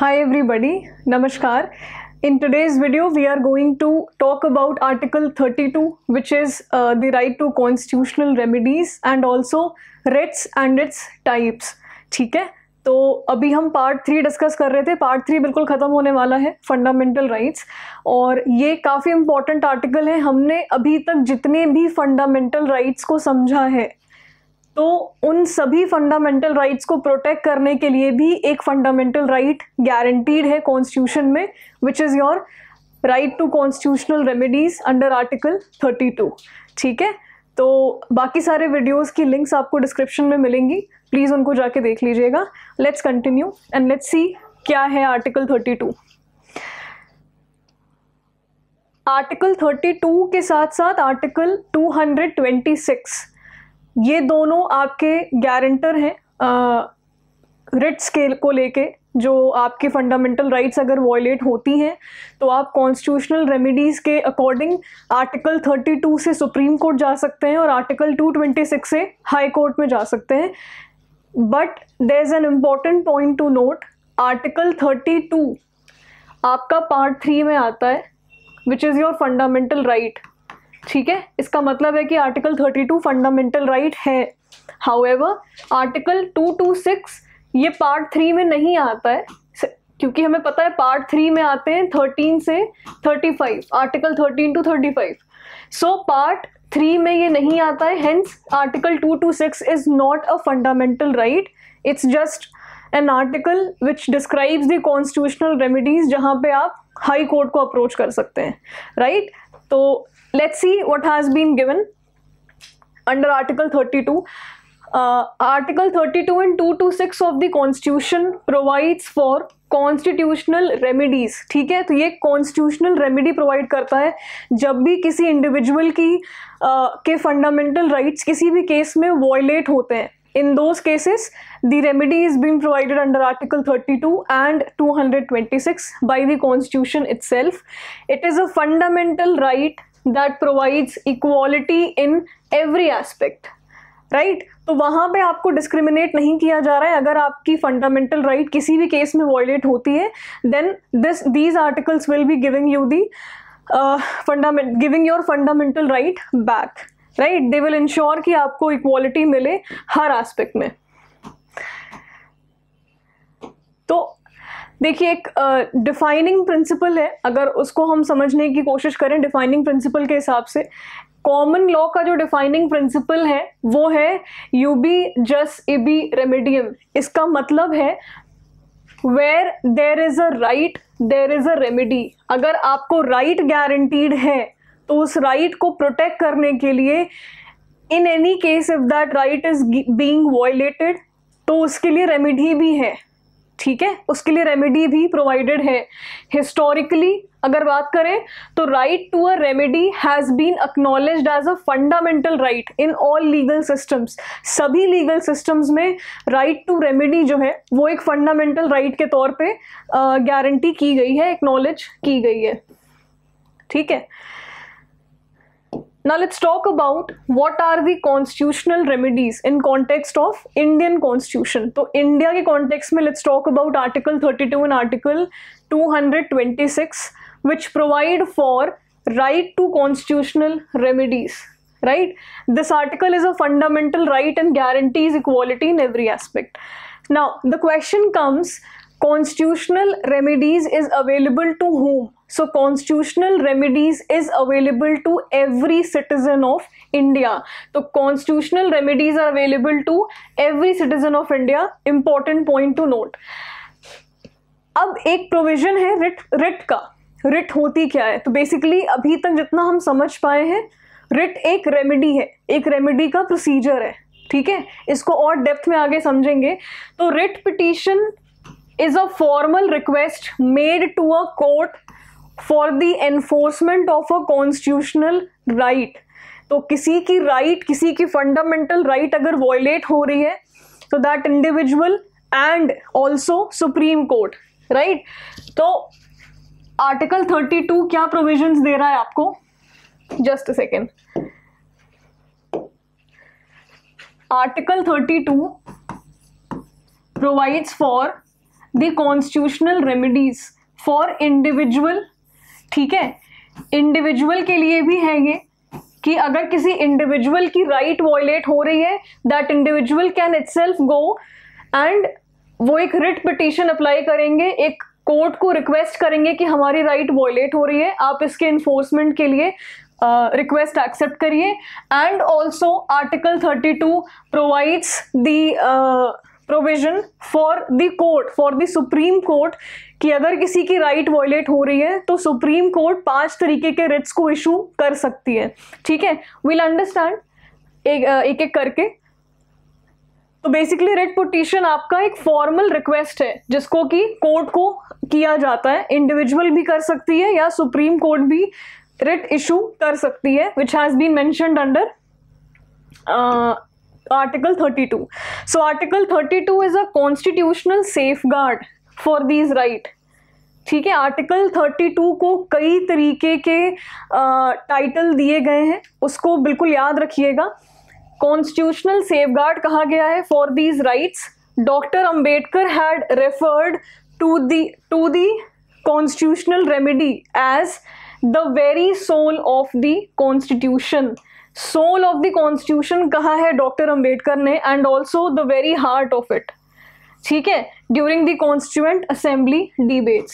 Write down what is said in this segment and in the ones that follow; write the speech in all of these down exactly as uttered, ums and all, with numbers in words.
Hi everybody, Namaskar. In today's video, we are going to talk about Article thirty-two, which is uh, the right to constitutional remedies and also writs and its types. ठीक है, तो अभी हम part three discuss कर रहे थे. Part three बिल्कुल ख़त्म होने वाला है, फंडामेंटल राइट्स, और ये काफ़ी इम्पॉर्टेंट आर्टिकल है. हमने अभी तक जितने भी फंडामेंटल राइट्स को समझा है, तो उन सभी फंडामेंटल राइट्स को प्रोटेक्ट करने के लिए भी एक फंडामेंटल राइट गारंटीड है कॉन्स्टिट्यूशन में, which is your right to constitutional remedies under article thirty two. ठीक है, तो बाकी सारे वीडियोस की लिंक्स आपको डिस्क्रिप्शन में मिलेंगी, प्लीज़ उनको जाके देख लीजिएगा. Let's continue and let's see क्या है article thirty two. Article thirty two के साथ साथ article two hundred twenty six, ये दोनों आपके गारंटर हैं रिट्स के को लेके. जो आपके फंडामेंटल राइट्स अगर वॉयलेट होती हैं तो आप कॉन्स्टिट्यूशनल रेमेडीज़ के अकॉर्डिंग आर्टिकल थर्टी टू से सुप्रीम कोर्ट जा सकते हैं और आर्टिकल टू ट्वेंटी सिक्स से हाई कोर्ट में जा सकते हैं. But there is an important point to note, article thirty two आपका पार्ट थ्री में आता है, which is your fundamental right. ठीक है, इसका मतलब है कि article thirty two fundamental right है. However article two twenty six ये पार्ट थ्री में नहीं आता है, क्योंकि हमें पता है पार्ट थ्री में आते हैं थर्टीन से thirty five, article thirteen to thirty five. So part three में ये नहीं आता है, hence article two twenty six is not a fundamental right. It's just an article which describes the constitutional remedies, जहाँ पे आप हाई कोर्ट को approach कर सकते हैं. Right right? तो let's see what has been given under article thirty-two. uh, article thirty-two and two twenty-six of the constitution provides for constitutional remedies. ठीक है, तो ये constitutional remedy provide करता है जब भी किसी individual की uh, के fundamental rights किसी भी केस में violate होते हैं. In those cases, the remedy is being provided under Article thirty-two and two hundred twenty-six by the Constitution itself. It is a fundamental right that provides equality in every aspect. Right? तो वहाँ पे आपको discriminate नहीं किया जा रहा है. अगर आपकी fundamental right किसी भी केस में violate होती है, then this these articles will be giving you the uh, fundament giving your fundamental right back. Right, they will ensure कि आपको इक्वालिटी मिले हर एस्पेक्ट में. तो देखिए, एक डिफाइनिंग uh, प्रिंसिपल है, अगर उसको हम समझने की कोशिश करें डिफाइनिंग प्रिंसिपल के हिसाब से, कॉमन लॉ का जो डिफाइनिंग प्रिंसिपल है वो है यूबी जस इबी रेमेडियम. इसका मतलब है where there is a right there is a remedy. अगर आपको राइट गारंटीड है तो उस राइट को प्रोटेक्ट करने के लिए, in any case if that right is being violated, तो उसके लिए रेमेडी भी है. ठीक है, उसके लिए रेमेडी भी प्रोवाइडेड है. हिस्टोरिकली अगर बात करें तो right to a remedy has been acknowledged as a fundamental right in all legal systems. सभी लीगल सिस्टम्स में राइट टू रेमेडी जो है वो एक फंडामेंटल राइट के तौर पे गारंटी uh, की गई है, एक्नॉलेज की गई है. ठीक है, now let's talk about what are the constitutional remedies in context of Indian constitution. तो इंडिया के context में let's talk about article thirty-two and article two hundred twenty-six, which provide for right to constitutional remedies. Right, this article is a fundamental right and guarantees equality in every aspect. Now the question comes, constitutional remedies is available to whom? So constitutional remedies is available to every citizen of India. तो constitutional remedies are available to every citizen of India. Important point to note. अब एक provision है writ writ का. Writ होती क्या है? तो basically अभी तक जितना हम समझ पाए हैं, रिट एक रेमेडी है, एक रेमेडी का प्रोसीजर है. ठीक है, इसको और डेप्थ में आगे समझेंगे. तो writ petition is a formal request made to a court for the enforcement of a constitutional right. तो किसी की right, किसी की fundamental right अगर violate हो रही है, तो that individual and also Supreme Court, right? तो Article thirty-two क्या provisions दे रहा है आपको? Just a second. Article thirty-two provides for the constitutional remedies for individual, ठीक है, इंडिविजुअल के लिए भी है ये कि अगर किसी इंडिविजुअल की राइट वायलेट हो रही है, that individual can itself go and वो एक रिट पिटीशन अप्लाई करेंगे, एक कोर्ट को रिक्वेस्ट करेंगे कि हमारी राइट वायलेट हो रही है, आप इसके इन्फोर्समेंट के लिए रिक्वेस्ट एक्सेप्ट करिए। And also article thirty two provides the provision for the court, for the supreme court, कि अगर किसी की राइट right वायलेट हो रही है तो सुप्रीम कोर्ट पांच तरीके के रिट्स को इशू कर सकती है, ठीक है। विल अंडरस्टैंड एक एक एक करके। तो बेसिकली रिट पिटीशन आपका एक फॉर्मल रिक्वेस्ट है जिसको कि कोर्ट को किया जाता है, इंडिविजुअल भी कर सकती है या सुप्रीम कोर्ट भी रिट इशू कर सकती है, which has been mentioned under article thirty two. So article thirty two is a constitutional safeguard for these right. ठीक है, आर्टिकल थर्टी टू को कई तरीके के टाइटल दिए गए हैं, उसको बिल्कुल याद रखिएगा। कॉन्स्टिट्यूशनल सेफगार्ड कहा गया है for these rights. Doctor Ambedkar had referred to the to the constitutional remedy as the very soul of the constitution. Soul of the constitution कहा है डॉक्टर अंबेडकर ने, and also the very heart of it. ठीक है, during the constituent assembly debates.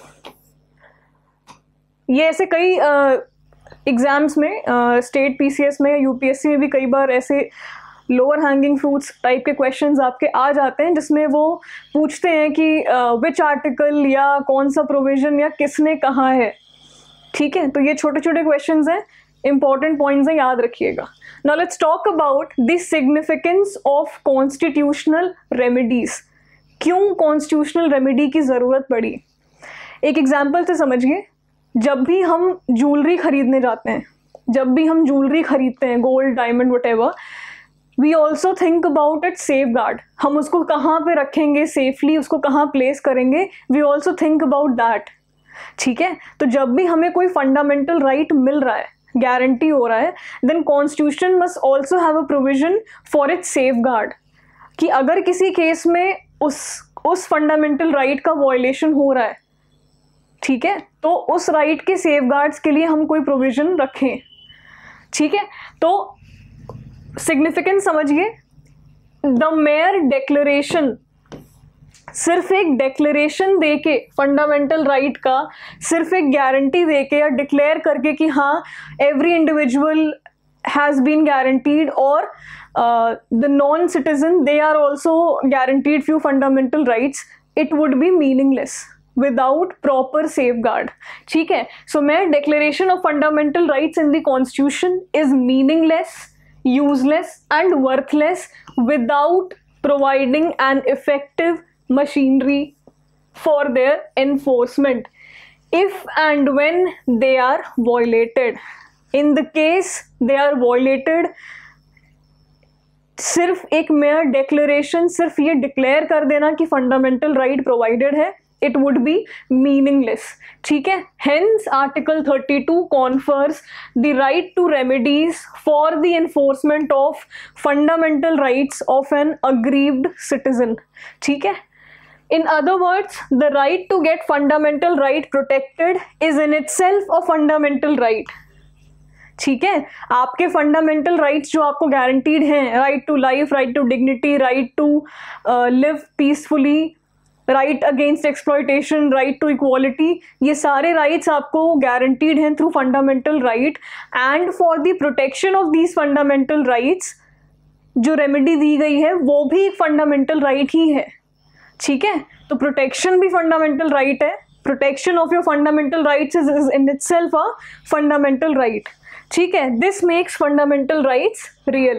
ये ऐसे कई exams uh, में, state PCS में, यूपीएससी में भी कई बार ऐसे लोअर हैंगिंग फ्रूट्स टाइप के क्वेश्चंस आपके आ जाते हैं, जिसमें वो पूछते हैं कि विच uh, आर्टिकल या कौन सा प्रोविजन या किसने कहा है। ठीक है, तो ये छोटे छोटे क्वेश्चंस हैं, इंपॉर्टेंट पॉइंट्स हैं, याद रखिएगा। Now let's talk about the significance of constitutional remedies. क्यों कॉन्स्टिट्यूशनल रेमेडी की ज़रूरत पड़ी, एक एग्जाम्पल से समझिए। जब भी हम ज्वेलरी खरीदने जाते हैं, जब भी हम ज्वेलरी खरीदते हैं, gold, diamond, whatever, we also think about it safeguard. हम उसको कहाँ पे रखेंगे सेफली, उसको कहाँ प्लेस करेंगे, we also think about that. ठीक है, तो जब भी हमें कोई फंडामेंटल राइट right मिल रहा है, गारंटी हो रहा है, then constitution must also have a provision for it safeguard, कि अगर किसी केस में उस उस फंडामेंटल राइट का वायलेशन हो रहा है, ठीक है, तो उस राइट के सेफ गार्ड्स के लिए हम कोई प्रोविजन रखें। ठीक है, तो सिग्निफिकेंस समझिए। द मेयर डेक्लेरेशन, सिर्फ एक डेक्लेरेशन देके फंडामेंटल राइट का, सिर्फ एक गारंटी देके या डिक्लेयर करके कि हाँ every individual has been guaranteed, और the non citizen they are also guaranteed few fundamental rights, it would be meaningless without proper safeguard. ठीक है, सो मैं declaration of fundamental rights in the constitution is meaningless, useless and worthless without providing an effective machinery for their enforcement if and when they are violated. In the case they are violated, सिर्फ एक mayor declaration, सिर्फ ये declare कर देना कि fundamental right provided है, it would be meaningless. ठीक है, hence article thirty two confers the right to remedies for the enforcement of fundamental rights of an aggrieved citizen. ठीक है, in other words, the right to get fundamental right protected is in itself a fundamental right. ठीक है, आपके fundamental rights जो आपको guaranteed हैं, right to life, right to dignity, right to live peacefully, right against exploitation, right to equality, ये सारे rights आपको guaranteed हैं through fundamental right. And for the protection of these fundamental rights जो remedy दी गई है वो भी एक फंडामेंटल राइट ही है। ठीक है, तो प्रोटेक्शन भी फंडामेंटल राइट है, protection of your fundamental rights is in itself a fundamental right. ठीक है, this makes fundamental rights real.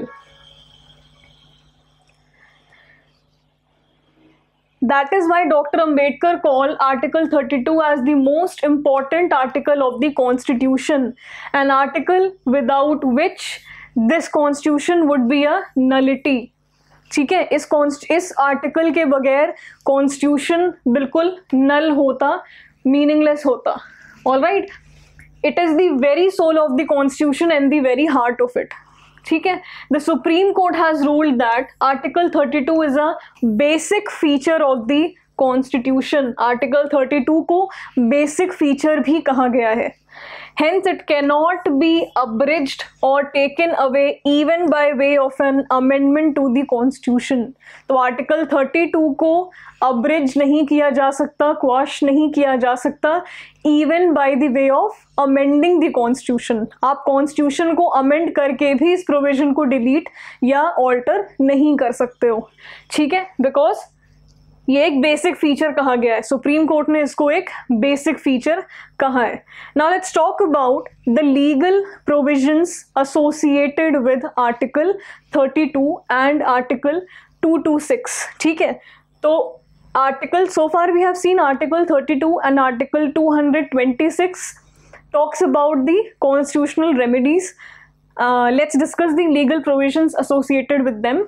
That is why Doctor Ambedkar called Article thirty two as the most important article of the Constitution, an article without which this Constitution would be a nullity. ठीक है, इस इस article के बगैर constitution बिल्कुल नल होता, meaningless होता। All right, it is the very soul of the constitution and the very heart of it. ठीक है, the supreme court has ruled that article thirty two is a basic feature of the constitution, article thirty two को basic feature भी कहा गया है। Hence it cannot be abridged or taken away even by way of an amendment to the constitution। तो article thirty two को abridge नहीं किया जा सकता, क्वाश नहीं किया जा सकता even by the way of amending the constitution। आप कॉन्स्टिट्यूशन को अमेंड करके भी इस प्रोविजन को डिलीट या ऑल्टर नहीं कर सकते हो, ठीक है, बिकॉज ये एक बेसिक फीचर कहा गया है, सुप्रीम कोर्ट ने इसको एक बेसिक फीचर कहा है। Now let's talk about the legal provisions associated with article thirty two and article two two six, ठीक है। तो article, so far we have seen article thirty two and article two twenty six talks about the constitutional remedies. Let's discuss the legal provisions associated with them.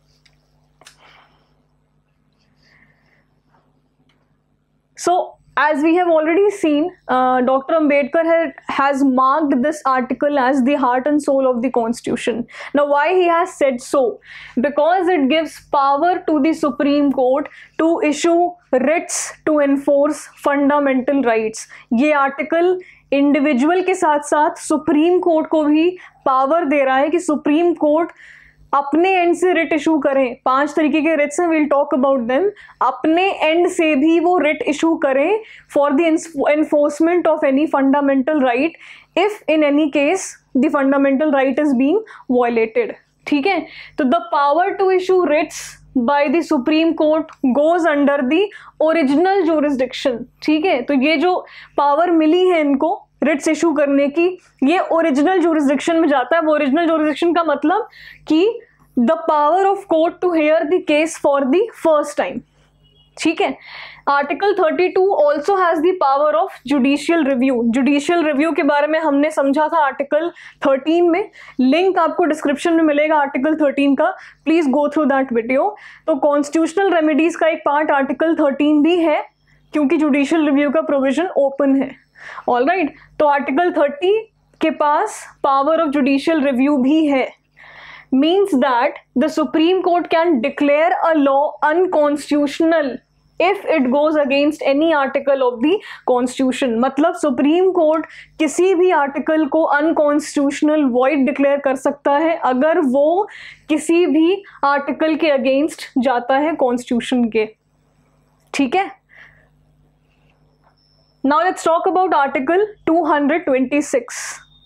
So, as we have already seen, uh, Doctor Ambedkar had, has marked this article as the heart and soul of the Constitution. Now, why he has said so? Because it gives power to the Supreme Court to issue writs to enforce fundamental rights. ये article individual के साथ साथ supreme court को भी power दे रहा है कि सुप्रीम कोर्ट अपने एंड से रिट इशू करें। पांच तरीके के रिट्स हैं, विल टॉक अबाउट देम। अपने एंड से भी वो रिट इशू करें for the enforcement of any fundamental right if in any case the fundamental right is being violated, ठीक है। तो the power to issue writs by the supreme court goes under the original jurisdiction, ठीक है। तो ये जो power मिली है इनको रिट्स इशू करने की, ये ओरिजिनल ज्यूरिसडिक्शन में जाता है। वो ओरिजिनल ज्यूरिसडिक्शन का मतलब कि the power of court to hear the case for the first time, ठीक है। Article thirty two also has the power of judicial review. Judicial review के बारे में हमने समझा था आर्टिकल थर्टीन में, लिंक आपको डिस्क्रिप्शन में मिलेगा आर्टिकल थर्टीन का, please go through that video. तो कॉन्स्टिट्यूशनल रेमेडीज का एक पार्ट आर्टिकल थर्टीन भी है क्योंकि जुडिशियल रिव्यू का प्रोविजन ओपन है, ऑल राइट right, तो आर्टिकल थर्टी के पास पावर ऑफ जुडिशियल रिव्यू भी है। Means that the supreme court can declare a law unconstitutional if it goes against any article of the constitution. मतलब supreme court किसी भी article को unconstitutional void declare कर सकता है अगर वो किसी भी आर्टिकल के अगेंस्ट जाता है कॉन्स्टिट्यूशन के, ठीक है। Now let's talk about Article two twenty six.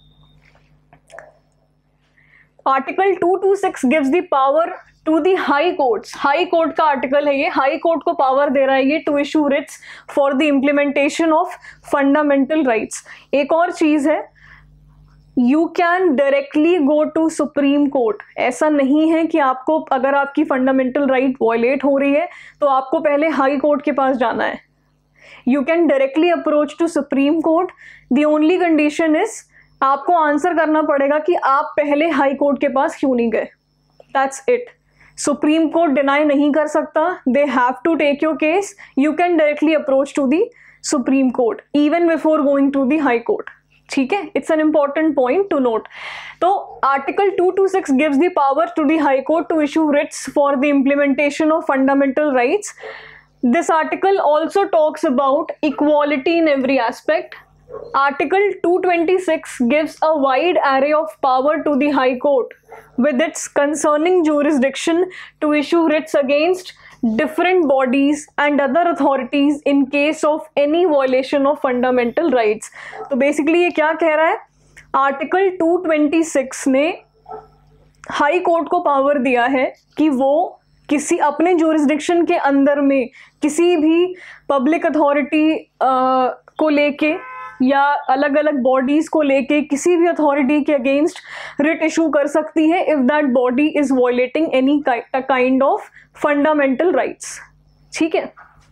Article two two six gives the power to the high courts. High court का आर्टिकल है ये, हाई कोर्ट को पावर दे रहा है ये to issue writs for the implementation of fundamental rights. एक और चीज है, you can directly go to supreme court. ऐसा नहीं है कि आपको, अगर आपकी फंडामेंटल राइट वायलेट हो रही है तो आपको पहले हाई कोर्ट के पास जाना है। You can directly approach to Supreme Court. The only condition is आपको आंसर करना पड़ेगा कि आप पहले हाई कोर्ट के पास क्यों नहीं गए। That's it. Supreme court deny नहीं कर सकता, they have to take your case. You can directly approach to the Supreme Court even before going to the High Court. ठीक है, it's an important point to note. तो Article two two six gives the power to the High Court to issue writs for the implementation of fundamental rights. This article also talks about equality in every aspect. Article two twenty six gives a wide array of power to the High Court with its concerning jurisdiction to issue writs against different bodies and other authorities in case of any violation of fundamental rights. तो basically ये क्या कह रहा है, article two twenty six ने high court को power दिया है कि वो किसी अपने ज्यूरिसडिक्शन के अंदर में किसी भी पब्लिक अथॉरिटी को लेके या अलग अलग बॉडीज को लेके किसी भी अथॉरिटी के अगेंस्ट रिट इशू कर सकती है if that body is violating any kind of fundamental rights, ठीक है।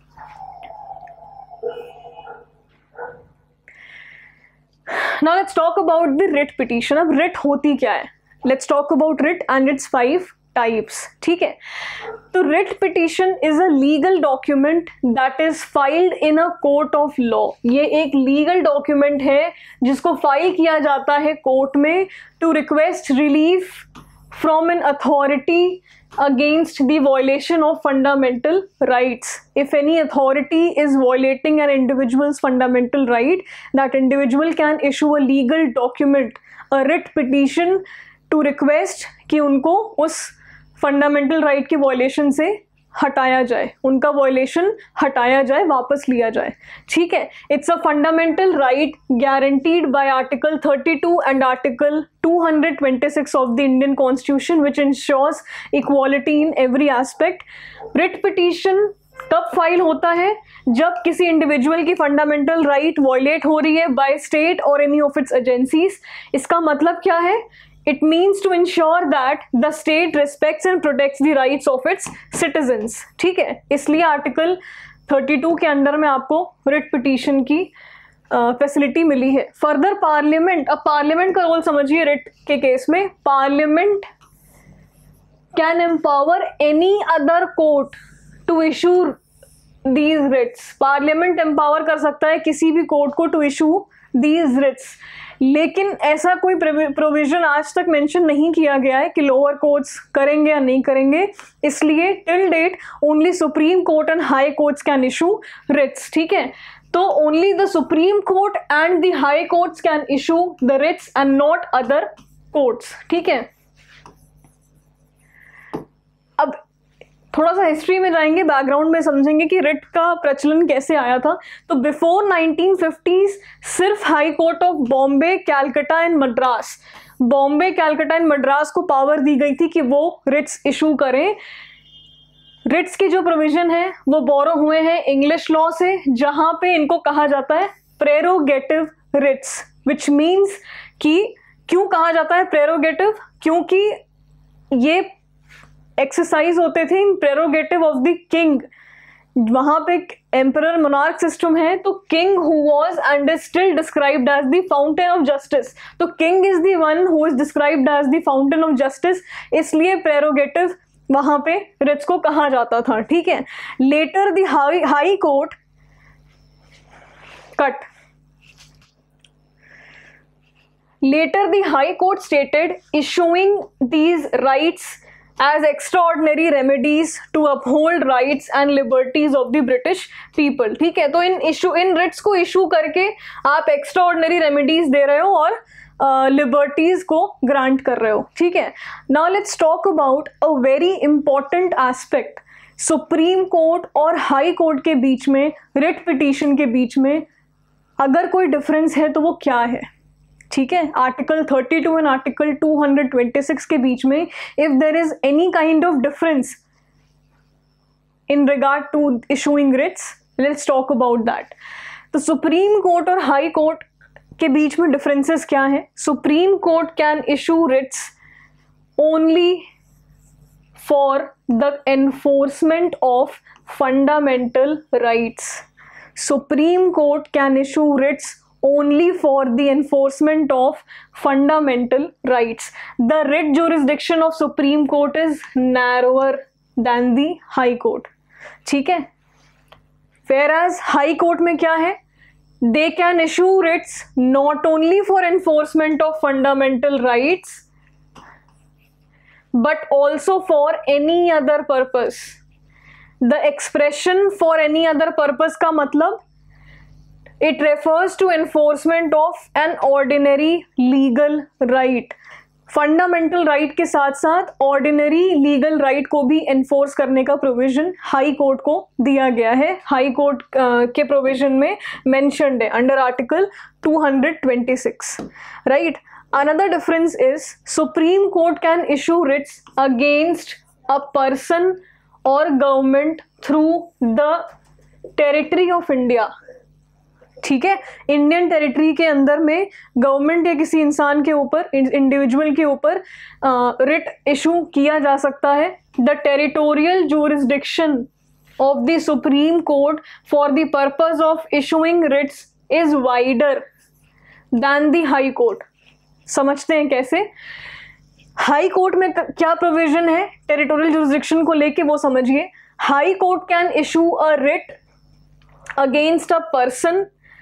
Now let's talk about the writ petition. अब रिट होती क्या है, let's talk about writ and its five types, ठीक है। तो writ petition is a legal document that is filed in a court of law. ये एक लीगल डॉक्यूमेंट है जिसको फाइल किया जाता है कोर्ट में to request relief from an authority against the violation of fundamental rights. If any authority is violating an individual's fundamental right, that individual can issue a legal document, a writ petition to request कि उनको उस fundamental right के violation से हटाया जाए, उनका violation हटाया जाए, वापस लिया जाए. ठीक है. It's a fundamental right guaranteed by article thirty two and article two hundred twenty six of the Indian constitution which ensures equality in every aspect. Writ petition कब फाइल होता है? जब किसी इंडिविजुअल की फंडामेंटल राइट वायलेट हो रही है by state और एनी ऑफ इट्स एजेंसीज. इसका मतलब क्या है? It means to ensure that the state respects and protects the rights of its citizens. ठीक है. इसलिए आर्टिकल थर्टी टू के अंदर में आपको रिट पिटीशन की फैसिलिटी uh, मिली है. फर्दर पार्लियामेंट, अब पार्लियामेंट का रोल समझिए रिट के केस में. Parliament can empower any other court to issue these writs. Parliament empower कर सकता है किसी भी कोर्ट को टू इशू दीज रिट्स. लेकिन ऐसा कोई प्रोविजन आज तक मेंशन नहीं किया गया है कि लोअर कोर्ट्स करेंगे या नहीं करेंगे. इसलिए till date only supreme court and high courts can issue writs. ठीक है. तो only the supreme court and the high courts can issue the writs and not other courts. ठीक है. अब थोड़ा सा हिस्ट्री में जाएंगे, बैकग्राउंड में समझेंगे कि रिट का प्रचलन कैसे आया था. तो बिफोर नाइनटीन फिफ्टीज सिर्फ high court of Bombay, Calcutta and Madras, Bombay, Calcutta and Madras को पावर दी गई थी कि वो रिट्स इशू करें. रिट्स के जो प्रोविजन है वो बोरो हुए हैं इंग्लिश लॉ से, जहां पे इनको कहा जाता है प्रेरोगेटिव रिट्स, विच मीन्स कि क्यों कहा जाता है प्रेरोगेटिव? क्योंकि ये एक्सरसाइज होते थे in prerogative of the king. वहां पे एम्परर मोनार्क सिस्टम है, तो king who was and is still described as the fountain of justice. तो king is the one who is described as the fountain of justice, इसलिए prerogative वहां पे writs को कहा जाता था. ठीक है. Later the high high court cut later the high court stated issuing these rights as extraordinary remedies to uphold rights and liberties of the British people. ठीक है. तो इन इशू इन रिट्स को इशू करके आप एक्स्ट्राऑर्डिनरी रेमेडीज दे रहे हो और लिबर्टीज uh, को ग्रांट कर रहे हो. ठीक है. Now let's talk about a very important aspect. Supreme court और हाई कोर्ट के बीच में, रिट पिटीशन के बीच में अगर कोई डिफरेंस है तो वो क्या है? ठीक है. Article thirty two and article two hundred twenty six के बीच में if there is any kind of difference in regard to issuing writs, let's talk about that. तो सुप्रीम कोर्ट और हाई कोर्ट के बीच में डिफरेंसेस क्या है? Supreme court can issue writs only for the enforcement of fundamental rights. Supreme court can issue writs only for the enforcement of fundamental rights. The writ jurisdiction of Supreme Court is narrower than the High Court. ठीक है. Whereas High Court में क्या है? They can issue writs not only for enforcement of fundamental rights but also for any other purpose. The expression for any other purpose का मतलब it refers to enforcement of an ordinary legal right. Fundamental right right के साथ साथ ordinary legal right को भी enforce करने का provision high court को दिया गया है. हाई कोर्ट uh, के प्रोविजन में मेंशन्ड है under article two hundred twenty six. Right. Another difference is supreme court can issue writs against a person और government through the territory of India. ठीक है. इंडियन टेरिटरी के अंदर में government या किसी इंसान के ऊपर, इंडिविजुअल के ऊपर रिट इशू किया जा सकता है. The territorial jurisdiction of the supreme court for the purpose of issuing writs is wider than the high court. समझते हैं कैसे? हाई कोर्ट में क्या प्रोविजन है टेरिटोरियल ज्यूरिसडिक्शन को लेके, वो समझिए. High court can issue a writ against a person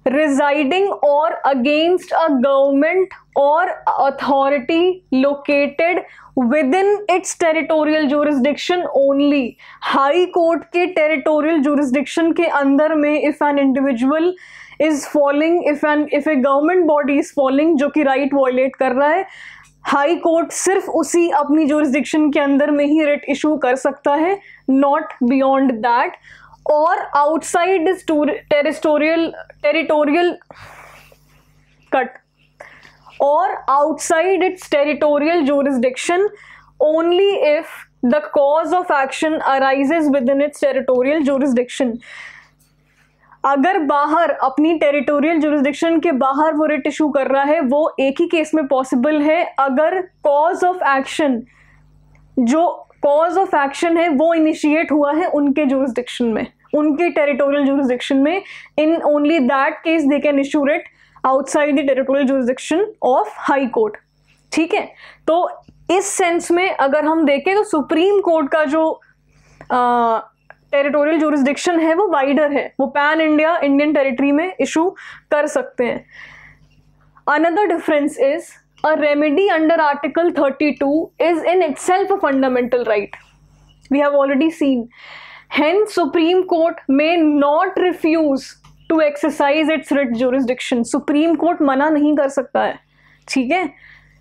residing or against a government or authority located within its territorial jurisdiction only. High court के territorial jurisdiction के अंदर में if an individual is falling, if an if a government body is falling जो कि right violate कर रहा है, high court सिर्फ उसी अपनी jurisdiction के अंदर में ही writ issue कर सकता है, not beyond that. और outside is territorial territorial cut और outside its territorial jurisdiction only if the cause of action arises within its territorial jurisdiction. अगर बाहर अपनी टेरिटोरियल जुरिसडिक्शन के बाहर वो रिट इशू कर रहा है, वो एक ही केस में पॉसिबल है अगर कॉज ऑफ एक्शन जो कॉज ऑफ एक्शन है वो इनिशिएट हुआ है उनके जुरिसडिक्शन में, उनके टेरिटोरियल जुरिसडिक्शन में. In only that case they can issue writ outside the territorial jurisdiction of high court. ठीक है, तो इस सेंस में अगर हम देखें तो सुप्रीम कोर्ट का जो टेरिटोरियल जुरिसडिक्शन है वो वाइडर है, वो पैन इंडिया इंडियन टेरिटरी में इशू कर सकते हैं. Another difference is a remedy under Article thirty-two is in itself a fundamental right. We have already seen. Hence, Supreme Court may not refuse to exercise its writ jurisdiction. Supreme Court मना नहीं कर सकता है, ठीक है.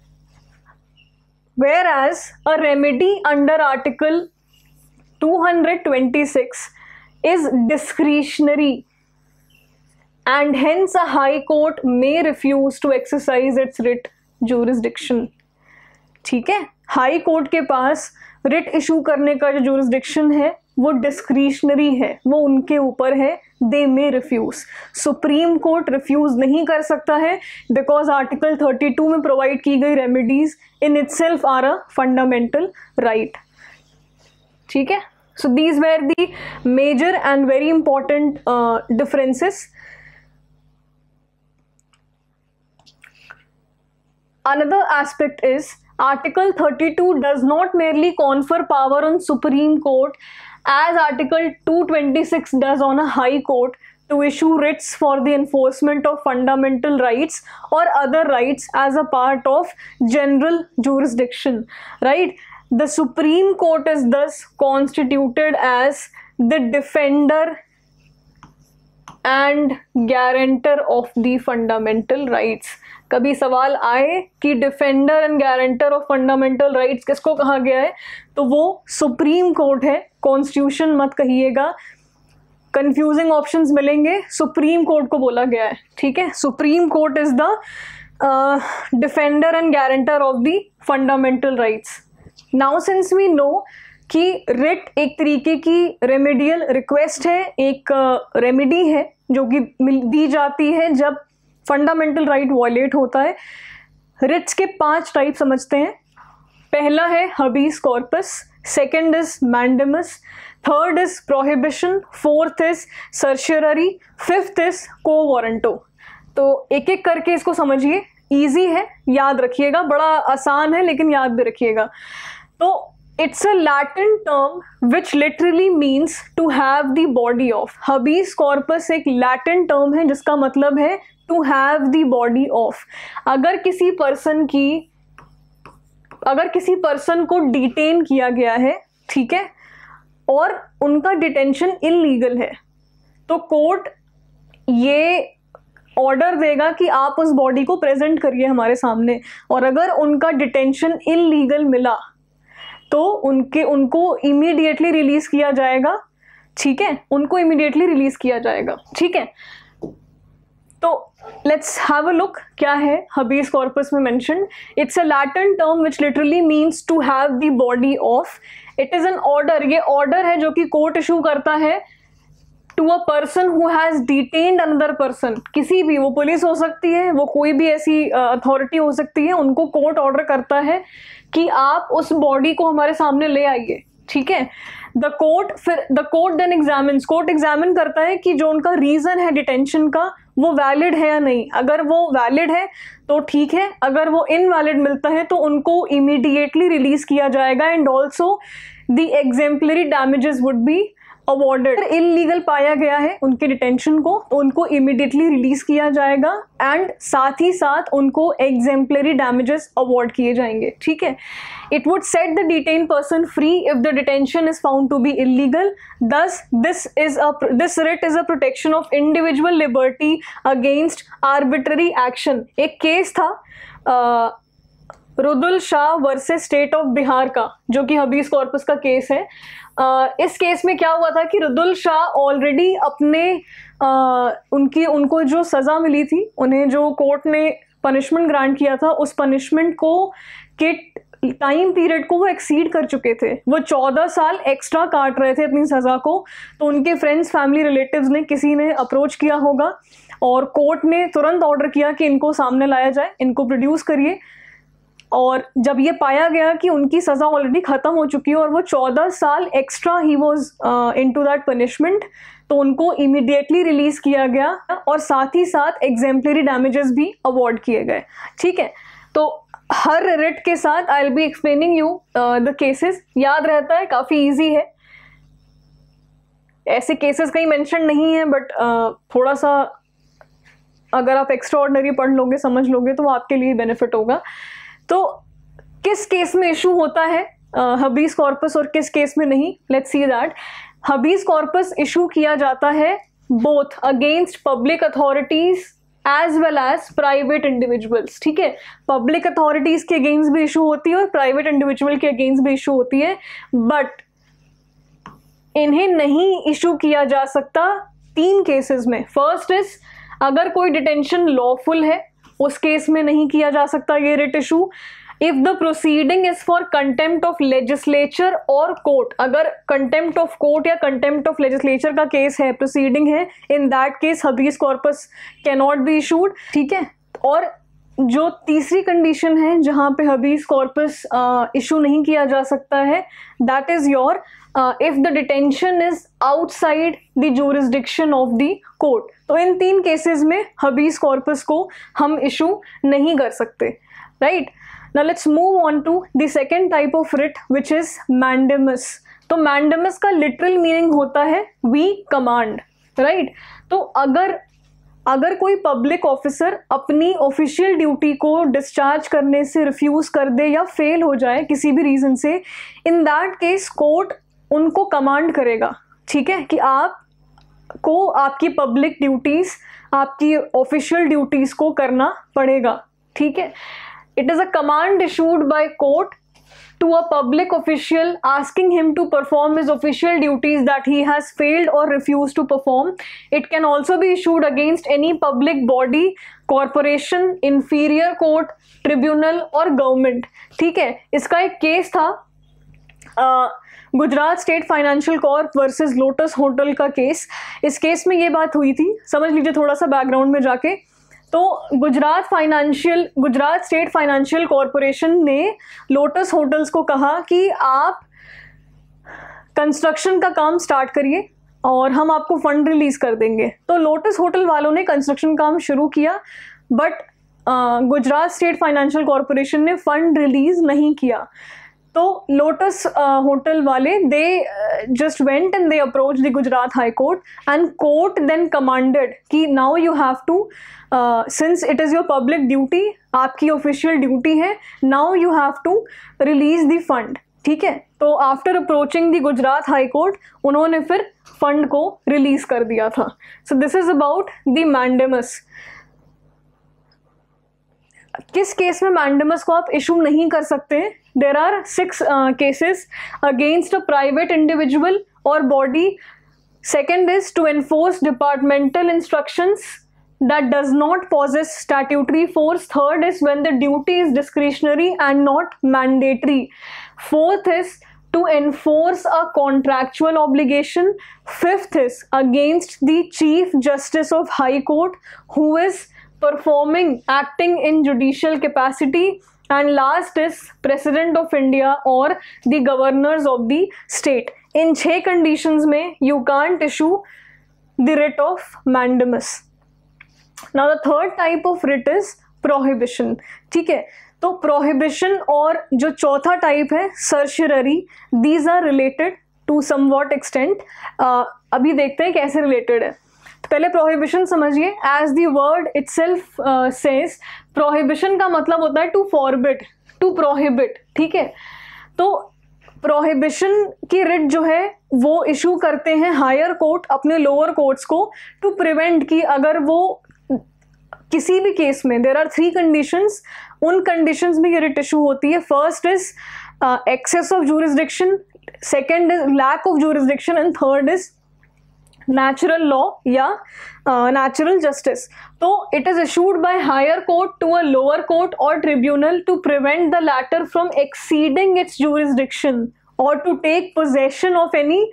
Whereas a remedy under Article two twenty-six is discretionary, and hence a High Court may refuse to exercise its writ jurisdiction. ठीक है, high court के पास रिट इशू करने का जो jurisdiction है वो डिस्क्रिशनरी है, वो उनके ऊपर है. They may refuse. Supreme court refuse नहीं कर सकता है बिकॉज आर्टिकल thirty-two में प्रोवाइड की गई remedies in itself are a fundamental right. ठीक है, so these were the major and very important differences. Another aspect is Article thirty-two does not merely confer power on Supreme Court as Article two twenty-six does on a High Court to issue writs for the enforcement of fundamental rights or other rights as a part of general jurisdiction, right? The Supreme Court is thus constituted as the defender and guarantor of the fundamental rights. कभी सवाल आए कि defender and guarantor of fundamental rights किसको कहा गया है, तो वो सुप्रीम कोर्ट है. कॉन्स्टिट्यूशन मत कहिएगा, कंफ्यूजिंग ऑप्शंस मिलेंगे. सुप्रीम कोर्ट को बोला गया है, ठीक है. Supreme court is the defender and guarantor of the fundamental rights. Now since we know कि रिट एक तरीके की रेमेडियल रिक्वेस्ट है, एक रेमेडी uh, है जो कि दी जाती है जब फंडामेंटल राइट वायलेट होता है. रिट्स के पांच टाइप समझते हैं. पहला है habeas corpus, second is mandamus, third is prohibition, fourth is certiorari, fifth is quo warranto. तो एक एक करके इसको समझिए, इजी है, याद रखिएगा, बड़ा आसान है लेकिन याद भी रखिएगा. तो it's a Latin term which literally means to have the body of. Habeas corpus एक Latin term है जिसका मतलब है to have the body of. अगर किसी पर्सन की अगर किसी पर्सन को डिटेन किया गया है, ठीक है, और उनका डिटेंशन इलीगल है, तो कोर्ट ये ऑर्डर देगा कि आप उस बॉडी को प्रेजेंट करिए हमारे सामने. और अगर उनका डिटेंशन इलीगल मिला तो उनके उनको इमीडिएटली रिलीज किया जाएगा. ठीक है, उनको इमीडिएटली रिलीज किया जाएगा. ठीक है, तो लेट्स हैव अ लुक क्या है हबीस कॉर्पस में mentioned. It's a Latin term which literally means to have the body of. It is an order. ये ऑर्डर है जो कि कोर्ट इशू करता है to a person who has detained another person. किसी भी, वो पुलिस हो सकती है, वो कोई भी ऐसी अथॉरिटी uh, हो सकती है, उनको कोर्ट ऑर्डर करता है कि आप उस बॉडी को हमारे सामने ले आइए. ठीक है, द कोर्ट फिर the court then examines. Court examine करता है कि जो उनका रीजन है डिटेंशन का वो वैलिड है या नहीं. अगर वो वैलिड है तो ठीक है, अगर वो इनवैलिड मिलता है तो उनको इमीडिएटली रिलीज किया जाएगा. And also the exemplary damages would be awarded illegal पाया गया है उनके डिटेंशन को, तो उनको इमीडिएटली रिलीज किया जाएगा एंड साथ ही साथ उनको एग्जेम्पलरी डैमेजेस अवॉर्ड किए जाएंगे, ठीक है। It would set the detain person free if the detention is found to be illegal, this this is a this writ is a protection of individual liberty against arbitrary action. एक case था uh, Rudul Shah versus state of Bihar का, जो कि habeas corpus का case है। uh, इस case में क्या हुआ था कि रुदुल शाह ऑलरेडी अपने uh, उनकी उनको जो सज़ा मिली थी, उन्हें जो कोर्ट ने पनिशमेंट ग्रांट किया था, उस पनिशमेंट को के टाइम पीरियड को वो एक्सीड कर चुके थे। वो चौदह साल एक्स्ट्रा काट रहे थे अपनी सज़ा को। तो उनके फ्रेंड्स, फैमिली, रिलेटिव्स ने किसी ने अप्रोच किया होगा और कोर्ट ने तुरंत ऑर्डर किया कि इनको सामने लाया जाए, इनको प्रोड्यूस करिए। और जब ये पाया गया कि उनकी सज़ा ऑलरेडी ख़त्म हो चुकी है और वो चौदह साल एक्स्ट्रा ही वॉज इनटू दैट पनिशमेंट, तो उनको इमीडिएटली रिलीज़ किया गया और साथ ही साथ एग्जेम्पलरी डैमेजेस भी अवॉर्ड किए गए, ठीक है। तो हर रिट के साथ I will be explaining you the cases. याद रहता है, काफ़ी ईजी है, ऐसे केसेस कहीं मेंशन नहीं है, बट uh, थोड़ा सा अगर आप एक्स्ट्रा ऑर्डिनरी पढ़ लोगे, समझ लोगे, तो वो आपके लिए बेनिफिट होगा। तो किस केस में इशू होता है हबीस कॉर्पस और किस केस में नहीं, let's see that. Habeas corpus issue किया जाता है both against public authorities as well as private individuals, ठीक है। पब्लिक अथॉरिटीज के अगेंस्ट भी इशू होती है और प्राइवेट इंडिविजुअल के अगेंस्ट भी इशू होती है, बट इन्हें नहीं इशू किया जा सकता तीन केसेस में। फर्स्ट इज, अगर कोई डिटेंशन लॉफुल है, उस केस में नहीं किया जा सकता ये writ issue. If the proceeding is for contempt of legislature और कोर्ट, अगर कंटेम्प्ट ऑफ कोर्ट या कंटेम्प्ट ऑफ लेजिस्लेचर का केस है, प्रोसीडिंग है, in that case habeas corpus can not be issued, ठीक है। और जो तीसरी कंडीशन है जहां पे हबीस कॉर्पस इशू नहीं किया जा सकता है, that is your if the detention is outside the jurisdiction of the court. तो इन तीन केसेस में हबीस कॉर्पस को हम इशू नहीं कर सकते, right. Now let's move on to the second type of writ which is mandamus. तो मैंडेमस का लिटरल मीनिंग होता है वी कमांड, राइट। तो अगर अगर कोई पब्लिक ऑफिसर अपनी ऑफिशियल ड्यूटी को डिस्चार्ज करने से रिफ्यूज कर दे या फेल हो जाए किसी भी रीजन से, इन दैट केस कोर्ट उनको कमांड करेगा, ठीक है, कि आप को आपकी पब्लिक ड्यूटीज, आपकी ऑफिशियल ड्यूटीज को करना पड़ेगा, ठीक है। It is a command issued by court to a public official asking him to perform his official duties that he has failed or refused to perform. It can also be issued against any public body, corporation, inferior court, tribunal और government, ठीक है। इसका एक case था Gujarat state financial corp versus lotus hotel का case. इस case में ये बात हुई थी, समझ लीजिए थोड़ा सा बैकग्राउंड में जाके। तो Gujarat financial Gujarat state financial corporation ने लोटस होटल्स को कहा कि आप कंस्ट्रक्शन का काम स्टार्ट करिए और हम आपको फंड रिलीज कर देंगे। तो लोटस होटल वालों ने कंस्ट्रक्शन काम शुरू किया, but Gujarat state financial corporation ने फंड रिलीज नहीं किया। तो लोटस होटल वाले they just went and they approach the Gujarat high court and court then commanded कि now you have to, since it is your public duty, आपकी official duty है, now you have to release the fund, ठीक है। तो after approaching the Gujarat high court उन्होंने फिर fund को release कर दिया था। So this is about the mandamus. किस केस में मैंडेमस को आप इशू नहीं कर सकते? There are six cases against a private individual और body. Second is to enforce departmental instructions that does not possess statutory force. Third is when the duty is discretionary and not mandatory. Fourth is to enforce a contractual obligation. Fifth is against the Chief Justice of High Court who is performing, acting in judicial capacity. And last is President of India or the governors of the state. In छह conditions में you can't issue the writ of mandamus. Now the third type of writ is prohibition, ठीक है। तो prohibition और जो चौथा type है certiorari, these are related to somewhat extent. अभी देखते हैं कैसे रिलेटेड है। तो पहले प्रोहिबिशन समझिए। As the word itself says, prohibition का मतलब होता है टू फॉरबिड, टू प्रोहिबिट, ठीक है। तो प्रोहिबिशन की रिट जो है वो इशू करते हैं हायर कोर्ट अपने लोअर कोर्ट्स को, टू प्रिवेंट कि अगर वो किसी भी केस में, देयर आर थ्री कंडीशंस, उन कंडीशंस में ये रिट इशू होती है। First is excess of jurisdiction, second is lack of jurisdiction, and third is natural law या नेचुरल जस्टिस। तो it is issued by higher court to a lower court और tribunal to prevent the latter from exceeding its jurisdiction और to take possession of any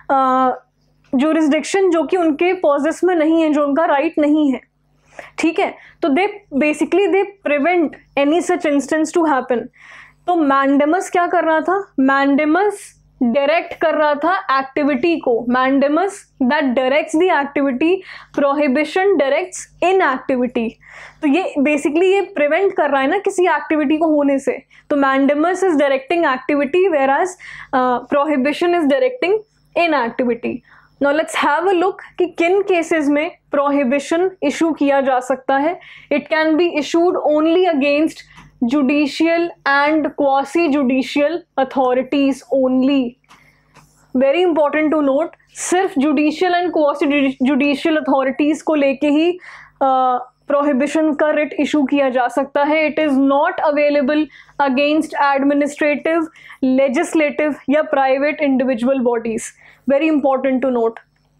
jurisdiction जो कि उनके pauses में नहीं है, जो उनका राइट right नहीं है, ठीक है। तो they basically they prevent any such instance to happen. तो मैंडेमस क्या कर रहा था? मैंडेमस डायरेक्ट कर रहा था एक्टिविटी को। Mandamus that directs the activity, prohibition directs inactivity. तो ये बेसिकली ये प्रिवेंट कर रहा है ना किसी एक्टिविटी को होने से। तो mandamus is directing activity whereas prohibition is directing inactivity. Now let's have a look कि किन केसेस में प्रोहिबिशन इशू किया जा सकता है। It can be issued only against judicial and quasi-judicial authorities only. Very important to note, सिर्फ judicial and quasi-judicial authorities को लेके ही prohibition का writ issue किया जा सकता है. It is not available against administrative, legislative या private individual bodies. Very important to note.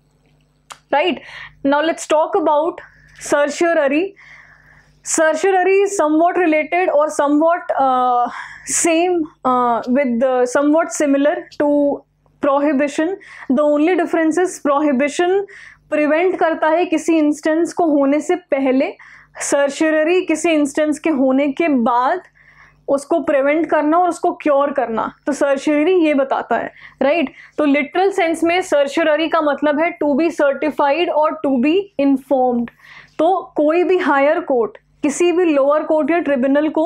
Right? Now let's talk about certiorari. Certiorari is somewhat related or somewhat uh, same uh, with uh, somewhat similar to prohibition. The only difference is prohibition prevent करता है किसी instance को होने से पहले, certiorari किसी instance के होने के बाद उसको प्रिवेंट करना और उसको क्योर करना. तो certiorari ये बताता है, राइट right? तो लिटरल सेंस में certiorari का मतलब है टू बी सर्टिफाइड और टू बी इन्फॉर्म्ड. तो कोई भी हायर कोर्ट किसी भी लोअर कोर्ट या ट्रिब्यूनल को,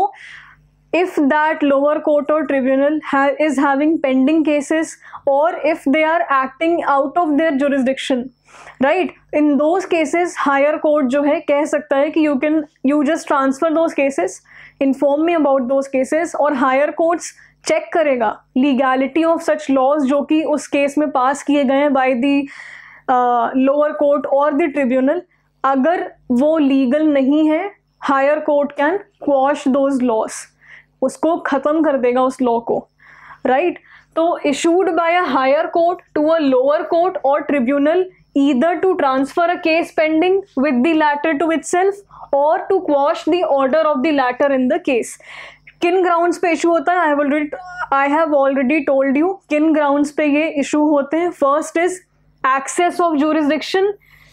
if that lower court or tribunal ha- is having pending cases or if they are acting out of their jurisdiction, right, in those cases higher court जो है कह सकता है कि you can you just transfer those cases, inform me about those cases, और higher courts check करेगा legality of such laws जो कि उस केस में पास किए गए हैं by the uh, lower court or the tribunal. अगर वो लीगल नहीं है, higher court can quash those laws, उसको खत्म कर देगा उस लॉ को, राइट right? तो issued by a higher court to a lower court और tribunal either to transfer a case pending with the latter to itself or to quash the order of the latter in the case. किन grounds पे issue होता है? I have already I have already told you किन grounds पे ये issue होते हैं. First is excess of jurisdiction,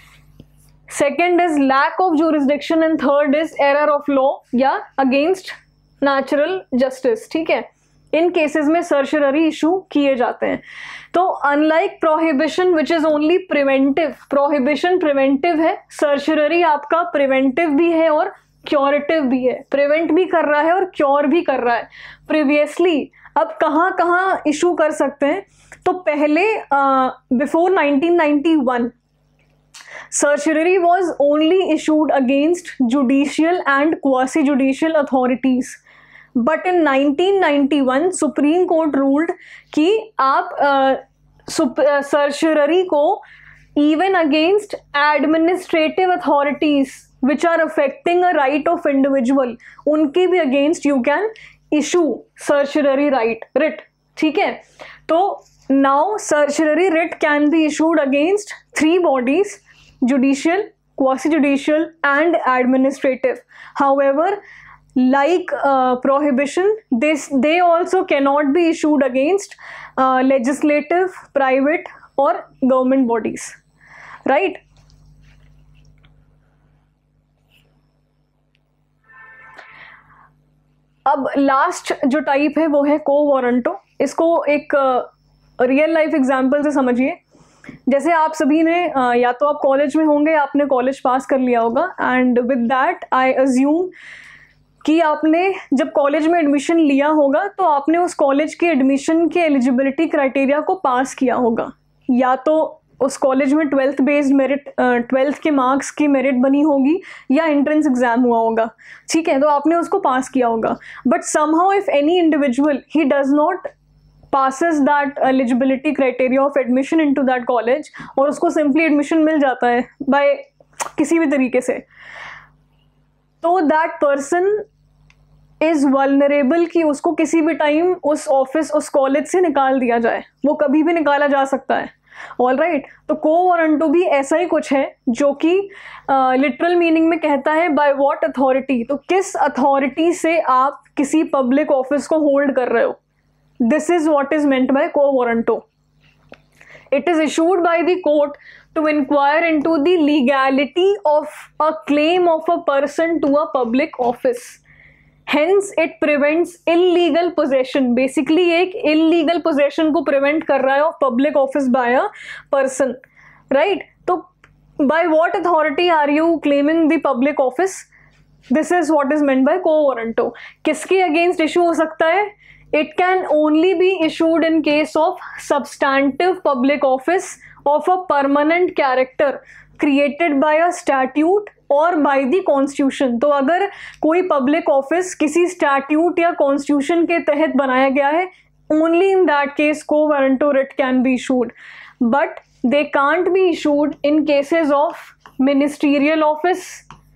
second is lack of jurisdiction, and third is error of law या against natural justice. ठीक है, इन केसेस में certiorari इशू किए जाते हैं. तो unlike prohibition which is only preventive, prohibition preventive है, certiorari आपका preventive भी है और curative भी है. prevent भी कर रहा है और cure भी कर रहा है. previously अब कहाँ कहाँ इशू कर सकते हैं? तो पहले before uh, nineteen ninety one certiorari was only issued against judicial and quasi-judicial authorities. But in nineteen ninety one Supreme Court ruled कि आप certiorari uh, को even against administrative authorities which are affecting a right of individual, उनके भी against you can issue certiorari right writ. ठीक है, तो now certiorari writ can be issued against three bodies: judicial, quasi-judicial and administrative. However, like uh, prohibition, this they also cannot be issued against uh, legislative, private or government bodies, right? अब last जो type है वो है को warranto. इसको एक real life example से समझिए. जैसे आप सभी ने या तो आप कॉलेज में होंगे या आपने कॉलेज पास कर लिया होगा, and with that I assume कि आपने जब कॉलेज में एडमिशन लिया होगा तो आपने उस कॉलेज के एडमिशन के एलिजिबिलिटी क्राइटेरिया को पास किया होगा, या तो उस कॉलेज में ट्वेल्थ बेस्ड मेरिट, ट्वेल्थ के मार्क्स की मेरिट बनी होगी या एंट्रेंस एग्जाम हुआ होगा, ठीक है, तो आपने उसको पास किया होगा. But somehow if any individual he does not passes that eligibility criteria of admission into that college और उसको simply admission मिल जाता है by किसी भी तरीके से, तो that person is vulnerable कि उसको किसी भी टाइम उस ऑफिस, उस कॉलेज से निकाल दिया जाए. वो कभी भी निकाला जा सकता है. All right right. तो को वारंटो भी ऐसा ही कुछ है जो कि लिटरल मीनिंग में कहता है बाय व्हाट अथॉरिटी, तो किस अथॉरिटी से आप किसी पब्लिक ऑफिस को होल्ड कर रहे हो. This is what is meant by quo warranto. It is issued by the court to inquire into the legality of a claim of a person to a public office. Hence, it prevents illegal possession. Basically, एक illegal possession को prevent कर रहा है of public office by a person, right? तो by what authority are you claiming the public office? This is what is meant by quo warranto. किसके against issue हो सकता है? It can only be issued in case of substantive public office of a permanent character created by a statute or by the constitution. तो अगर कोई public office किसी statute या constitution के तहत बनाया गया है, only in that case quo warranto writ can be issued. But they can't be issued in cases of ministerial office,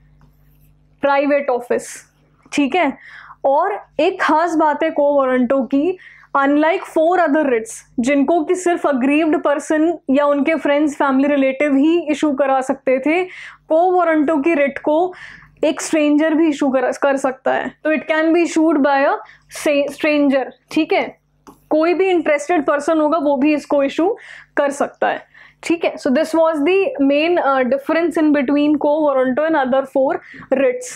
private office. ठीक है. और एक खास बात है को वारंटो की, अनलाइक फोर अदर रिट्स जिनको कि सिर्फ अग्रीव्ड पर्सन या उनके फ्रेंड्स, फैमिली, रिलेटिव ही इशू करा सकते थे, को वारंटो की रिट को एक स्ट्रेंजर भी इशू कर, कर सकता है. तो it can be issued by a stranger. ठीक है, कोई भी इंटरेस्टेड पर्सन होगा वो भी इसको इशू कर सकता है. ठीक है, so this was the main difference in between quo warranto and other four writs.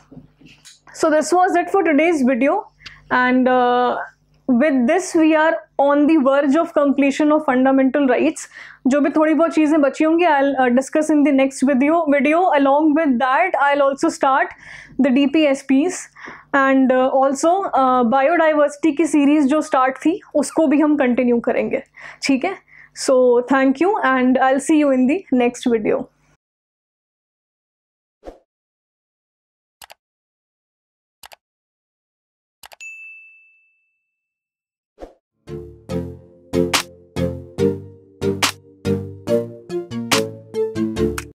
So this was it for today's video, and uh, with this we are on the verge of completion of fundamental rights. जो भी थोड़ी बहुत चीज़ें बची होंगी I'll uh, discuss in the next video. Video along with that I'll also start the D P S Ps and uh, also uh, biodiversity की series जो start थी उसको भी हम continue करेंगे. ठीक है, so thank you and I'll see you in the next video.